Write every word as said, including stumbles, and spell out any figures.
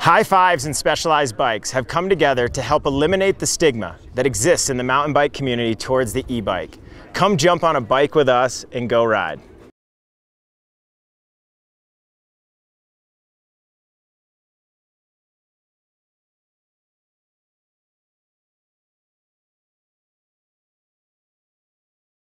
High Fives and Specialized Bikes have come together to help eliminate the stigma that exists in the mountain bike community towards the e-bike. Come jump on a bike with us and go ride.